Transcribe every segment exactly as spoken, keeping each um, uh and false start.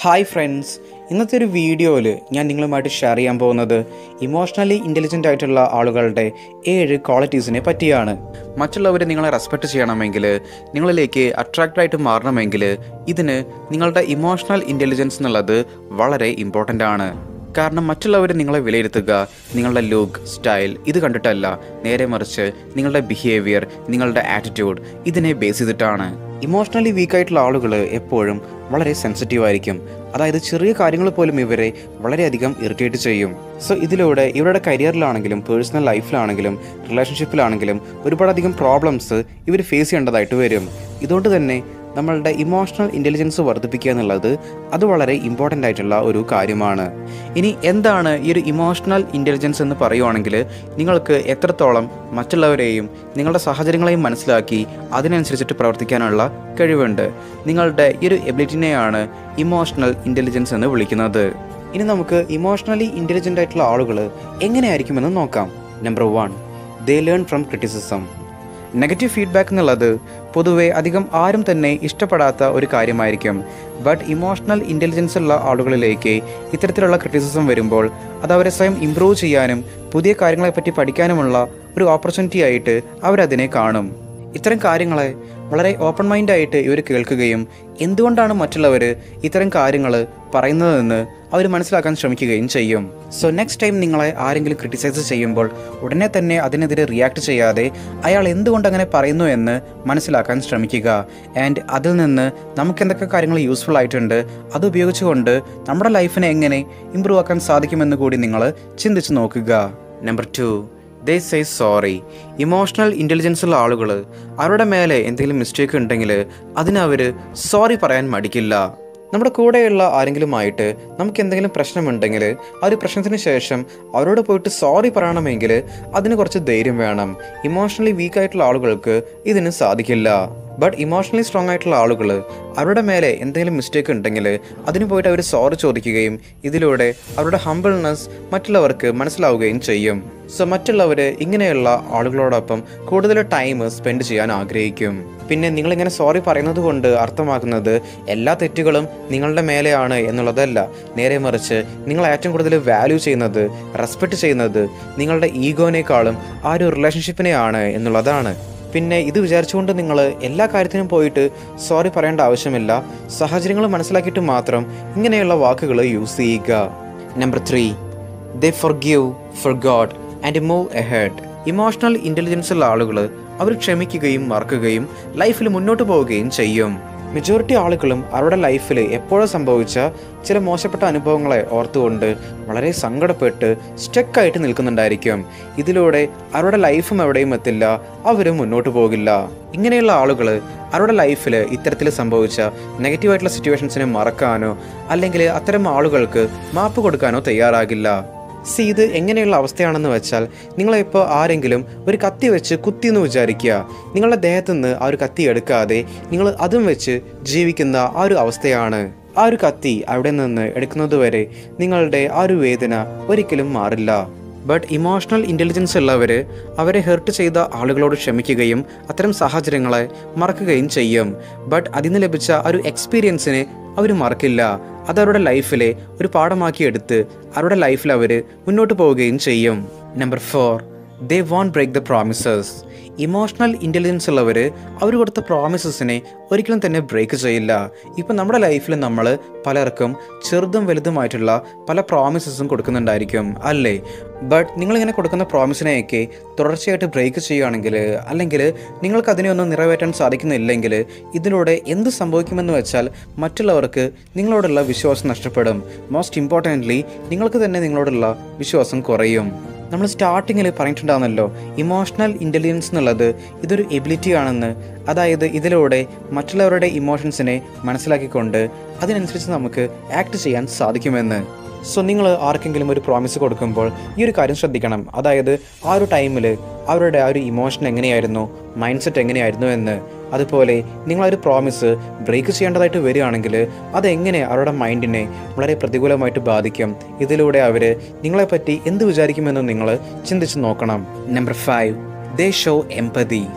Hi friends, ഇന്നത്തെ ഒരു വീഡിയോയിൽ ഞാൻ നിങ്ങളുമായിട്ട് ഷെയർ ചെയ്യാൻ പോകുന്നത് ഇമോഷണലി ഇൻ്റലിജൻ്റ് ആയിട്ടുള്ള ആളുകളുടെ ഏഴ് ക്വാളിറ്റീസിനെ പറ്റിയാണ്. മറ്റുള്ളവർ നിങ്ങളെ റെസ്പെക്റ്റ് ചെയ്യണമെങ്കിൽ, നിങ്ങളിലേക്ക് അട്രാക്റ്റായിട്ട് മാറണമെങ്കിൽ ഇതിന് നിങ്ങളുടെ ഇമോഷണൽ ഇൻ്റലിജൻസ് എന്നുള്ളത് വളരെ ഇമ്പോർട്ടൻ്റ് ആണ്. കാരണം മറ്റുള്ളവർ നിങ്ങളെ വിലയിരുത്തുക നിങ്ങളുടെ ലുക്ക്, സ്റ്റൈൽ ഇത് കണ്ടിട്ടല്ല, നേരെ മറിച്ച് നിങ്ങളുടെ ബിഹേവിയർ, നിങ്ങളുടെ ആറ്റിറ്റ്യൂഡ് ഇതിനെ ബേസ് ചെയ്തിട്ടാണ്. ഇമോഷണലി വീക്കായിട്ടുള്ള ആളുകൾ എപ്പോഴും വളരെ സെൻസിറ്റീവ് ആയിരിക്കും. അതായത് ചെറിയ കാര്യങ്ങൾ പോലും ഇവരെ വളരെയധികം ഇറിറ്റേറ്റ് ചെയ്യും. സോ ഇതിലൂടെ ഇവരുടെ കരിയറിലാണെങ്കിലും പേഴ്സണൽ ലൈഫിലാണെങ്കിലും റിലേഷൻഷിപ്പിലാണെങ്കിലും ഒരുപാടധികം പ്രോബ്ലംസ് ഇവർ ഫേസ് ചെയ്യേണ്ടതായിട്ട് വരും. ഇതുകൊണ്ട് തന്നെ നമ്മളുടെ ഇമോഷണൽ ഇൻ്റലിജൻസ് വർദ്ധിപ്പിക്കുക എന്നുള്ളത് അത് വളരെ ഇമ്പോർട്ടൻ്റ് ആയിട്ടുള്ള ഒരു കാര്യമാണ്. ഇനി എന്താണ് ഈ ഒരു ഇമോഷണൽ ഇൻ്റലിജൻസ് എന്ന് പറയുവാണെങ്കിൽ, നിങ്ങൾക്ക് എത്രത്തോളം മറ്റുള്ളവരെയും നിങ്ങളുടെ സാഹചര്യങ്ങളെയും മനസ്സിലാക്കി അതിനനുസരിച്ചിട്ട് പ്രവർത്തിക്കാനുള്ള കഴിവുണ്ട്. നിങ്ങളുടെ ഈ ഒരു എബിലിറ്റിനെയാണ് ഇമോഷണൽ ഇൻ്റലിജൻസ് എന്ന് വിളിക്കുന്നത്. ഇനി നമുക്ക് ഇമോഷണലി ഇൻ്റലിജൻ്റ് ആയിട്ടുള്ള ആളുകൾ എങ്ങനെയായിരിക്കുമെന്ന് നോക്കാം. Number one, they learn from criticism. Negative feedback എന്നുള്ളത് പൊതുവെ അധികം ആരും തന്നെ ഇഷ്ടപ്പെടാത്ത ഒരു കാര്യമായിരിക്കും. ബട്ട് ഇമോഷണൽ ഇൻ്റലിജൻസ് ഉള്ള ആളുകളിലേക്ക് ഇത്തരത്തിലുള്ള ക്രിറ്റിസിസം വരുമ്പോൾ അത് അവരെ സ്വയം ഇമ്പ്രൂവ് ചെയ്യാനും പുതിയ കാര്യങ്ങളെപ്പറ്റി പഠിക്കാനുമുള്ള ഒരു ഓപ്പർച്യൂണിറ്റി ആയിട്ട് അവരതിനെ കാണും. ഇത്തരം കാര്യങ്ങളെ വളരെ ഓപ്പൺ മൈൻഡായിട്ട് ഇവർ കേൾക്കുകയും എന്തുകൊണ്ടാണ് മറ്റുള്ളവർ ഇത്തരം കാര്യങ്ങൾ പറയുന്നതെന്ന് അവർ മനസ്സിലാക്കാൻ ശ്രമിക്കുകയും ചെയ്യും. സോ നെക്സ്റ്റ് ടൈം നിങ്ങളെ ആരെങ്കിലും ക്രിട്ടിസൈസ് ചെയ്യുമ്പോൾ ഉടനെ തന്നെ അതിനെതിരെ റിയാക്ട് ചെയ്യാതെ അയാൾ എന്തുകൊണ്ട് അങ്ങനെ പറയുന്നു എന്ന് മനസ്സിലാക്കാൻ ശ്രമിക്കുക. ആൻഡ് അതിൽ നിന്ന് നമുക്ക് എന്തൊക്കെ കാര്യങ്ങൾ യൂസ്ഫുൾ ആയിട്ടുണ്ട്, അത് ഉപയോഗിച്ചുകൊണ്ട് നമ്മുടെ ലൈഫിനെ എങ്ങനെ ഇമ്പ്രൂവ് ആക്കാൻ സാധിക്കുമെന്ന് കൂടി നിങ്ങൾ ചിന്തിച്ച് നോക്കുക. Number two, they say sorry. Emotional intelligence ഉള്ള ആളുകൾ അവരുടെ മേലെ എന്തെങ്കിലും മിസ്റ്റേക്ക് ഉണ്ടെങ്കിൽ അതിന് അവർ സോറി പറയാൻ മടിക്കില്ല. നമ്മുടെ കൂടെയുള്ള ആരെങ്കിലുമായിട്ട് നമുക്ക് എന്തെങ്കിലും പ്രശ്നമുണ്ടെങ്കിൽ ആ ഒരു പ്രശ്നത്തിന് ശേഷം അവരോട് പോയിട്ട് സോറി പറയണമെങ്കിൽ അതിന് കുറച്ച് ധൈര്യം വേണം. ഇമോഷണലി വീക്കായിട്ടുള്ള ആളുകൾക്ക് ഇതിന് സാധിക്കില്ല. ബട്ട് ഇമോഷണലി സ്ട്രോങ് ആയിട്ടുള്ള ആളുകൾ അവരുടെ മേലെ എന്തെങ്കിലും മിസ്റ്റേക്ക് ഉണ്ടെങ്കിൽ അതിന് പോയിട്ട് അവർ സോറി ചോദിക്കുകയും ഇതിലൂടെ അവരുടെ ഹംബിൾനെസ് മറ്റുള്ളവർക്ക് മനസ്സിലാവുകയും ചെയ്യും. സോ മറ്റുള്ളവർ ഇങ്ങനെയുള്ള ആളുകളോടൊപ്പം കൂടുതൽ ടൈം സ്പെൻഡ് ചെയ്യാൻ ആഗ്രഹിക്കും. പിന്നെ നിങ്ങളിങ്ങനെ സോറി പറയുന്നത് കൊണ്ട് അർത്ഥമാക്കുന്നത് എല്ലാ തെറ്റുകളും നിങ്ങളുടെ മേലെയാണ് എന്നുള്ളതല്ല. നേരെ മറിച്ച് നിങ്ങൾ ഏറ്റവും കൂടുതൽ വാല്യൂ ചെയ്യുന്നത്, റെസ്പെക്റ്റ് ചെയ്യുന്നത് നിങ്ങളുടെ ഈഗോനേക്കാളും ആ ഒരു റിലേഷൻഷിപ്പിനെയാണ് എന്നുള്ളതാണ്. പിന്നെ ഇത് വിചാരിച്ചുകൊണ്ട് നിങ്ങൾ എല്ലാ കാര്യത്തിനും പോയിട്ട് സോറി പറയേണ്ട ആവശ്യമില്ല. സാഹചര്യങ്ങൾ മനസ്സിലാക്കിയിട്ട് മാത്രം ഇങ്ങനെയുള്ള വാക്കുകൾ യൂസ് ചെയ്യുക. Number three, they forgive, forgot and move ahead. Emotional intelligence ഉള്ള ആളുകൾ അവർ ക്ഷമിക്കുകയും മറക്കുകയും ലൈഫിൽ മുന്നോട്ട് പോവുകയും ചെയ്യും. മെജോറിറ്റി ആളുകളും അവരുടെ ലൈഫിൽ എപ്പോഴും സംഭവിച്ച ചില മോശപ്പെട്ട അനുഭവങ്ങളെ ഓർത്തുകൊണ്ട് വളരെ സങ്കടപ്പെട്ട് സ്റ്റക്കായിട്ട് നിൽക്കുന്നുണ്ടായിരിക്കും. ഇതിലൂടെ അവരുടെ ലൈഫും എവിടെയും എത്തില്ല, അവരും മുന്നോട്ട് പോകില്ല. ഇങ്ങനെയുള്ള ആളുകൾ അവരുടെ ലൈഫിൽ ഇത്തരത്തിൽ സംഭവിച്ച നെഗറ്റീവായിട്ടുള്ള സിറ്റുവേഷൻസിനെ മറക്കാനോ അല്ലെങ്കിൽ അത്തരം ആളുകൾക്ക് മാപ്പ് കൊടുക്കാനോ തയ്യാറാകില്ല. സി ഇത് എങ്ങനെയുള്ള അവസ്ഥയാണെന്ന് വെച്ചാൽ, നിങ്ങളിപ്പോൾ ആരെങ്കിലും ഒരു കത്തി വെച്ച് കുത്തി എന്ന് വിചാരിക്കുക. നിങ്ങളുടെ ദേഹത്തു നിന്ന് ആ ഒരു കത്തി എടുക്കാതെ നിങ്ങൾ അതും വെച്ച് ജീവിക്കുന്ന ആ ഒരു അവസ്ഥയാണ്. ആ ഒരു കത്തി അവിടെ നിന്ന് എടുക്കുന്നത് വരെ നിങ്ങളുടെ ആ ഒരു വേദന ഒരിക്കലും മാറില്ല. ബട്ട് ഇമോഷണൽ ഇൻ്റലിജൻസ് ഉള്ളവർ അവരെ ഹെർട്ട് ചെയ്ത ആളുകളോട് ക്ഷമിക്കുകയും അത്തരം സാഹചര്യങ്ങളെ മറക്കുകയും ചെയ്യും. ബട്ട് അതിന് ലഭിച്ച ആ ഒരു എക്സ്പീരിയൻസിനെ അവർ മറക്കില്ല. അത് അവരുടെ ലൈഫിലെ ഒരു പാഠമാക്കി എടുത്ത് അവരുടെ ലൈഫിൽ അവർ മുന്നോട്ട് പോവുകയും ചെയ്യും. Number four, they won't break the promises. Emotional intelligence ഉള്ളവർ അവർ കൊടുത്ത പ്രോമിസസിനെ ഒരിക്കലും തന്നെ ബ്രേക്ക് ചെയ്യില്ല. ഇപ്പം നമ്മുടെ ലൈഫിൽ നമ്മൾ പലർക്കും ചെറുതും വലുതുമായിട്ടുള്ള പല പ്രോമിസസും കൊടുക്കുന്നുണ്ടായിരിക്കും, അല്ലേ? ബട്ട് നിങ്ങളിങ്ങനെ കൊടുക്കുന്ന പ്രോമിസിനെയൊക്കെ തുടർച്ചയായിട്ട് ബ്രേക്ക് ചെയ്യുകയാണെങ്കിൽ, അല്ലെങ്കിൽ നിങ്ങൾക്ക് അതിനെയൊന്നും നിറവേറ്റാൻ സാധിക്കുന്നില്ലെങ്കിൽ ഇതിലൂടെ എന്ത് സംഭവിക്കുമെന്ന് വെച്ചാൽ മറ്റുള്ളവർക്ക് നിങ്ങളോടുള്ള വിശ്വാസം നഷ്ടപ്പെടും. മോസ്റ്റ് ഇമ്പോർട്ടൻ്റ്ലി നിങ്ങൾക്ക് തന്നെ നിങ്ങളോടുള്ള വിശ്വാസം കുറയും. നമ്മൾ സ്റ്റാർട്ടിങ്ങിൽ പറഞ്ഞിട്ടുണ്ടാകുന്നല്ലോ, ഇമോഷണൽ ഇൻ്റലിജൻസ് എന്നുള്ളത് ഇതൊരു എബിലിറ്റി ആണെന്ന്. അതായത് ഇതിലൂടെ മറ്റുള്ളവരുടെ ഇമോഷൻസിനെ മനസ്സിലാക്കിക്കൊണ്ട് അതിനനുസരിച്ച് നമുക്ക് ആക്ട് ചെയ്യാൻ സാധിക്കുമെന്ന്. സോ നിങ്ങൾ ആർക്കെങ്കിലും ഒരു പ്രോമിസ് കൊടുക്കുമ്പോൾ ഈ ഒരു കാര്യം ശ്രദ്ധിക്കണം. അതായത് ആ ഒരു ടൈമിൽ അവരുടെ ആ ഒരു ഇമോഷൻ എങ്ങനെയായിരുന്നു, മൈൻഡ് സെറ്റ് എങ്ങനെയായിരുന്നു എന്ന്. അതുപോലെ നിങ്ങളൊരു പ്രോമിസ് ബ്രേക്ക് ചെയ്യേണ്ടതായിട്ട് വരികയാണെങ്കിൽ അതെങ്ങനെ അവരുടെ മൈൻഡിനെ വളരെ പ്രതികൂലമായിട്ട് ബാധിക്കും, ഇതിലൂടെ അവർ നിങ്ങളെപ്പറ്റി എന്ത് വിചാരിക്കുമെന്ന് നിങ്ങൾ ചിന്തിച്ച് നോക്കണം. Number five, they show empathy.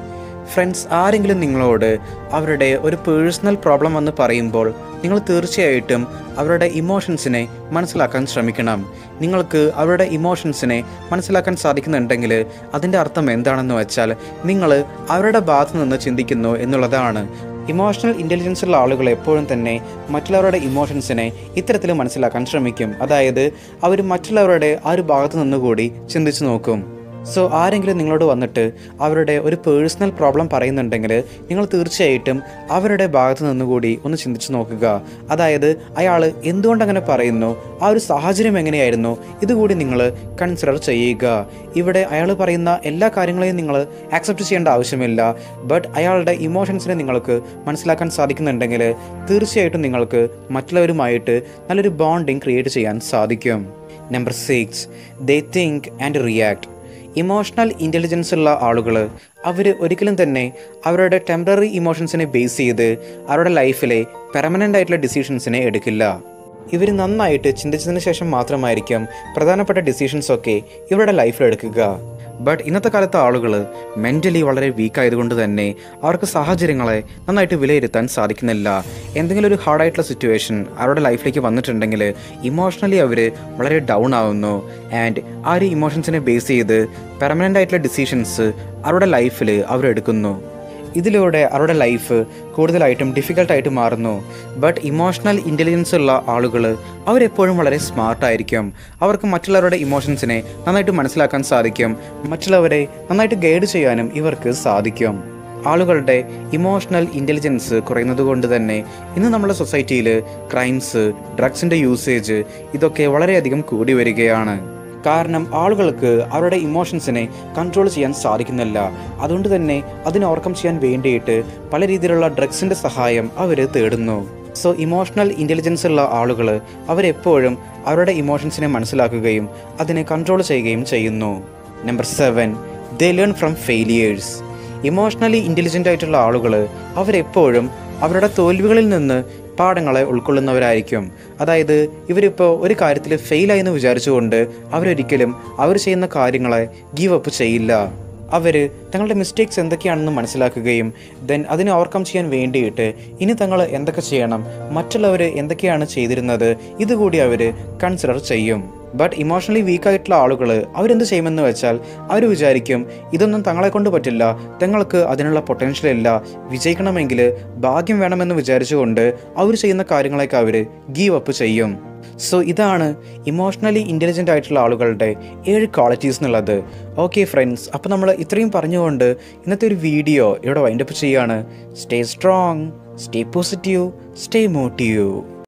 Friends, ആരെങ്കിലും നിങ്ങളോട് അവരുടെ ഒരു പേഴ്സണൽ പ്രോബ്ലം വന്ന് പറയുമ്പോൾ നിങ്ങൾ തീർച്ചയായിട്ടും അവരുടെ ഇമോഷൻസിനെ മനസ്സിലാക്കാൻ ശ്രമിക്കണം. നിങ്ങൾക്ക് അവരുടെ ഇമോഷൻസിനെ മനസ്സിലാക്കാൻ സാധിക്കുന്നുണ്ടെങ്കിൽ അതിൻ്റെ അർത്ഥം എന്താണെന്ന് വെച്ചാൽ നിങ്ങൾ അവരുടെ ഭാഗത്ത് നിന്ന് ചിന്തിക്കുന്നു എന്നുള്ളതാണ്. ഇമോഷണൽ ഇൻ്റലിജൻസ് ഉള്ള ആളുകൾ എപ്പോഴും തന്നെ മറ്റുള്ളവരുടെ ഇമോഷൻസിനെ ഇത്തരത്തിൽ മനസ്സിലാക്കാൻ ശ്രമിക്കും. അതായത് അവർ മറ്റുള്ളവരുടെ ആ ഒരു ഭാഗത്ത് നിന്നുകൂടി ചിന്തിച്ച് നോക്കും. സോ ആരെങ്കിലും നിങ്ങളോട് വന്നിട്ട് അവരുടെ ഒരു പേഴ്സണൽ പ്രോബ്ലം പറയുന്നുണ്ടെങ്കിൽ നിങ്ങൾ തീർച്ചയായിട്ടും അവരുടെ ഭാഗത്ത് നിന്നുകൂടി ഒന്ന് ചിന്തിച്ച് നോക്കുക. അതായത് അയാൾ എന്തുകൊണ്ടങ്ങനെ പറയുന്നു, ആ ഒരു സാഹചര്യം എങ്ങനെയായിരുന്നു, ഇതുകൂടി നിങ്ങൾ കൺസിഡർ ചെയ്യുക. ഇവിടെ അയാൾ പറയുന്ന എല്ലാ കാര്യങ്ങളെയും നിങ്ങൾ ആക്സെപ്റ്റ് ചെയ്യേണ്ട ആവശ്യമില്ല. ബട്ട് അയാളുടെ ഇമോഷൻസിനെ നിങ്ങൾക്ക് മനസ്സിലാക്കാൻ സാധിക്കുന്നുണ്ടെങ്കിൽ തീർച്ചയായിട്ടും നിങ്ങൾക്ക് മറ്റുള്ളവരുമായിട്ട് നല്ലൊരു ബോണ്ടിങ് ക്രിയേറ്റ് ചെയ്യാൻ സാധിക്കും. Number six, they think and react. Emotional intelligence ഉള്ള ആളുകൾ അവർ ഒരിക്കലും തന്നെ അവരുടെ ടെമ്പററി ഇമോഷൻസിനെ ബേസ് ചെയ്ത് അവരുടെ ലൈഫിലെ പെർമനൻ്റ് ആയിട്ടുള്ള ഡിസിഷൻസിനെ എടുക്കില്ല. ഇവർ നന്നായിട്ട് ചിന്തിച്ചതിന് ശേഷം മാത്രമായിരിക്കും പ്രധാനപ്പെട്ട ഡിസിഷൻസൊക്കെ ഇവരുടെ ലൈഫിൽ എടുക്കുക. ബട്ട് ഇന്നത്തെ കാലത്തെ ആളുകൾ മെൻ്റലി വളരെ വീക്കായതുകൊണ്ട് തന്നെ അവർക്ക് സാഹചര്യങ്ങളെ നന്നായിട്ട് വിലയിരുത്താൻ സാധിക്കുന്നില്ല. എന്തെങ്കിലും ഒരു ഹാർഡായിട്ടുള്ള സിറ്റുവേഷൻ അവരുടെ ലൈഫിലേക്ക് വന്നിട്ടുണ്ടെങ്കിൽ ഇമോഷണലി അവർ വളരെ ഡൗൺ ആവുന്നു. ആൻഡ് ആ ഒരു ഇമോഷൻസിനെ ബേസ് ചെയ്ത് പെർമനൻ്റ് ആയിട്ടുള്ള ഡിസിഷൻസ് അവരുടെ ലൈഫിൽ അവരെടുക്കുന്നു. ഇതിലൂടെ അവരുടെ ലൈഫ് കൂടുതലായിട്ടും ഡിഫിക്കൽട്ടായിട്ട് മാറുന്നു. ബട്ട് ഇമോഷണൽ ഇൻ്റലിജൻസ് ഉള്ള ആളുകൾ അവരെപ്പോഴും വളരെ സ്മാർട്ടായിരിക്കും. അവർക്ക് മറ്റുള്ളവരുടെ ഇമോഷൻസിനെ നന്നായിട്ട് മനസ്സിലാക്കാൻ സാധിക്കും. മറ്റുള്ളവരെ നന്നായിട്ട് ഗൈഡ് ചെയ്യാനും ഇവർക്ക് സാധിക്കും. ആളുകളുടെ ഇമോഷണൽ ഇൻ്റലിജൻസ് കുറയുന്നത് കൊണ്ട് തന്നെ ഇന്ന് നമ്മുടെ സൊസൈറ്റിയിൽ ക്രൈംസ്, ഡ്രഗ്സിൻ്റെ യൂസേജ് ഇതൊക്കെ വളരെയധികം കൂടി വരികയാണ്. കാരണം ആളുകൾക്ക് അവരുടെ ഇമോഷൻസിനെ കൺട്രോൾ ചെയ്യാൻ സാധിക്കുന്നില്ല. അതുകൊണ്ട് തന്നെ അതിനെ ഓവർകം ചെയ്യാൻ വേണ്ടിയിട്ട് പല രീതിയിലുള്ള ഡ്രഗ്സിൻ്റെ സഹായം അവർ തേടുന്നു. സോ ഇമോഷണൽ ഇൻ്റലിജൻസ് ഉള്ള ആളുകൾ അവരെപ്പോഴും അവരുടെ ഇമോഷൻസിനെ മനസ്സിലാക്കുകയും അതിനെ കൺട്രോൾ ചെയ്യുകയും ചെയ്യുന്നു. Number seven, they learn from failures. Emotionally intelligent ആയിട്ടുള്ള ആളുകൾ അവരെപ്പോഴും അവരുടെ തോൽവികളിൽ നിന്ന് പാഠങ്ങളെ ഉൾക്കൊള്ളുന്നവരായിരിക്കും. അതായത് ഇവരിപ്പോൾ ഒരു കാര്യത്തിൽ ഫെയിലായെന്ന് വിചാരിച്ചുകൊണ്ട് അവരൊരിക്കലും അവർ ചെയ്യുന്ന കാര്യങ്ങളെ ഗീവ് അപ്പ് ചെയ്യില്ല. അവർ തങ്ങളുടെ മിസ്റ്റേക്സ് എന്തൊക്കെയാണെന്ന് മനസ്സിലാക്കുകയും ദെൻ അതിനെ ഓവർകം ചെയ്യാൻ വേണ്ടിയിട്ട് ഇനി തങ്ങൾ എന്തൊക്കെ ചെയ്യണം, മറ്റുള്ളവർ എന്തൊക്കെയാണ് ചെയ്തിരുന്നത്, ഇതുകൂടി അവർ കൺസിഡർ ചെയ്യും. ബട്ട് ഇമോഷണലി വീക്കായിട്ടുള്ള ആളുകൾ അവരെന്ത് ചെയ്യുമെന്ന് വെച്ചാൽ അവർ വിചാരിക്കും ഇതൊന്നും തങ്ങളെ കൊണ്ട് പറ്റില്ല, തങ്ങൾക്ക് അതിനുള്ള പൊട്ടൻഷ്യൽ ഇല്ല, വിജയിക്കണമെങ്കിൽ ഭാഗ്യം വേണമെന്ന് വിചാരിച്ചുകൊണ്ട് അവർ ചെയ്യുന്ന കാര്യങ്ങളൊക്കെ അവർ ഗീവ് അപ്പ് ചെയ്യും. സോ ഇതാണ് ഇമോഷണലി ഇൻ്റലിജൻ്റ് ആയിട്ടുള്ള ആളുകളുടെ ഏഴ് ക്വാളിറ്റീസ് എന്നുള്ളത്. ഓക്കെ ഫ്രണ്ട്സ്, അപ്പോൾ നമ്മൾ ഇത്രയും പറഞ്ഞുകൊണ്ട് ഇന്നത്തെ ഒരു വീഡിയോ ഇവിടെ വൈൻഡപ്പ് ചെയ്യുകയാണ്. Stay strong, stay positive, stay motive.